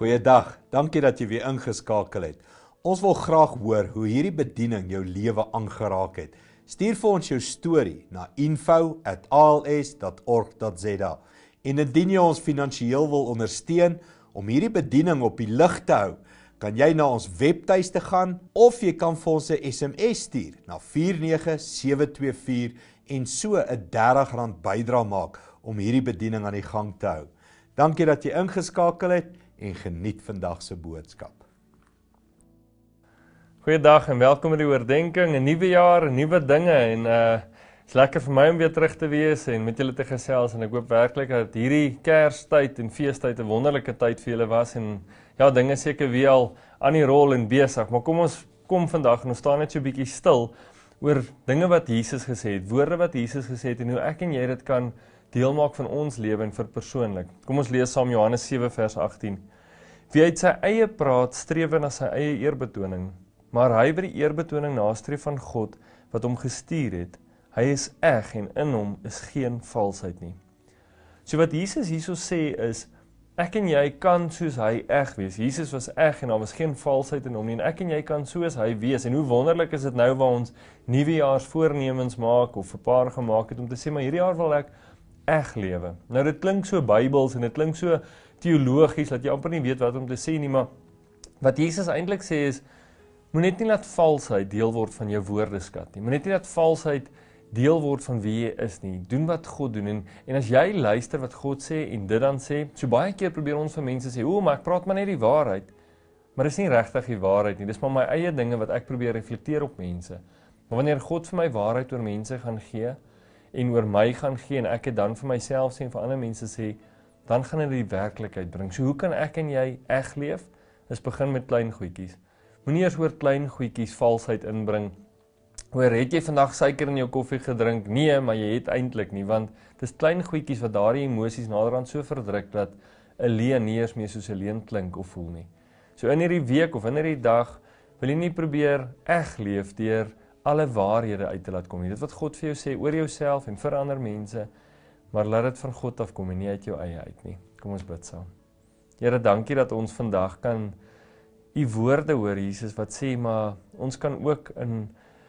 Goeiedag, dankie dat jy weer ingeskakel het. Ons wil graag hoor hoe hierdie bediening jou lewe aangeraak het. Stuur vir ons jou storie na info@als.org.za. En indien jy ons finansiëel wil ondersteun om hierdie bediening op die lig te hou, kan jy na ons webtuiste gaan of jy kan vir ons 'n SMS stuur na 49724 en so 'n R30 bydrae maak om hierdie bediening aan die gang te hou. Dankie dat jy ingeskakel het en geniet vandag se boodskap. Goeiedag en welkom by die oordenking, 'n nuwe jaar, nuwe dinge en is lekker vir my om weer terug te wees en met julle te gesels en ek hoop werklik dat hierdie Kerstyd en feestyd 'n wonderlike tyd vir julle was en ja, dinge seker weer al aan die rol en besig, maar kom vandag en ons staan net so 'n bietjie stil oor dinge wat Jesus gesê het, woorde wat Jesus gesê het en hoe ek en jy dit kan deel maak van ons lewe en vir persoonlik. Kom ons lees saam Johannes 7 vers 18. Wie uit sy eie praat, streef na sy eie eerbetoning, maar hy wat die eerbetoning nastreef van God wat hom gestuur het, hy is eg en in hom is geen valsheid nie. So wat Jesus hierso sê is, ek en jy kan soos hy eg wees. Jesus was eg en daar was geen valsheid in hom nie en ek en jy kan soos hy wees. En hoe wonderlik is dit nou waar ons nuwejaarsvoornemens maak of 'n paar gemaak het om te sê, maar hierdie jaar wil ek eg lewe. Nou dit klink so Bybels en dit klink so teologies dat jy amper nie weet wat om te sê nie, maar wat Jesus eintlik sê is, moenie nie laat valsheid deel word van jou woordeskat nie. Moenie nie laat valsheid deel word van wie jy is nie. Doen wat God doen en as jy luister wat God sê en dit dan sê, so baie keer probeer ons vir mense sê, maar ek praat maar net die waarheid. Maar dis nie regtig die waarheid nie. Dis maar my eie dinge wat ek probeer reflekteer op mense. Maar wanneer God vir my waarheid oor mense gaan gee en oor my gaan gee en ek het dan vir myself sê en vir ander mense sê, dan gaan dit die werklikheid bring. So hoe kan ek en jy eg leef? Dis begin met klein goedjies. Moenie eers oor klein goedjies valsheid inbring. Hoor, het jy vandag suiker in jou koffie gedrink? Nee, maar jy het eintlik nie, want dis klein goedjies wat daardie emosies naderhand so verdruk dat 'n leuen nie eers meer soos 'n leuen klink of voel nie. So in hierdie week of in hierdie dag wil jy nie probeer eg leef deur alle waarhede uit te laat kom nie. Dit wat God vir jou sê oor jouself en vir ander mense, maar laat dit van God afkom en nie uit jou eie uit nie. Kom ons bid saam. Here, dankie dat ons vandag kan u woorde hoor, Jesus, wat sê, maar ons kan ook in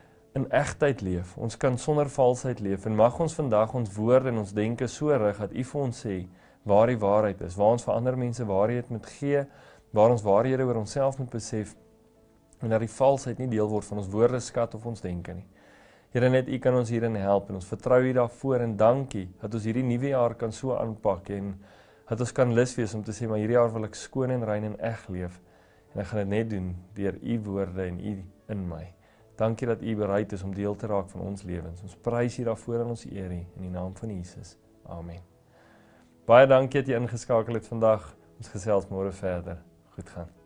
egtheid leef. Ons kan sonder valsheid leef en mag ons vandag ons woorde en ons denke so rig dat u vir ons sê waar die waarheid is, waar ons vir ander mense waarheid moet gee, waar ons waarhede oor onsself moet besef en dat die valsheid nie deel word van ons woordeskat of ons denke nie. Here, net u kan ons hierin help en ons vertrou u daarvoor en dankie dat ons hierdie nuwe jaar kan so aanpak en dat ons kan lus wees om te sê, maar hierdie jaar wil ek skoon en rein en eg leef en ek gaan dit net doen deur u woorde en u in my. Dankie dat u bereid is om deel te raak van ons lewens. Ons prys u daarvoor en ons eer u in die naam van Jesus. Amen. Baie dankie dat jy ingeskakel het vandag. Ons gesels môre verder. Goed gaan.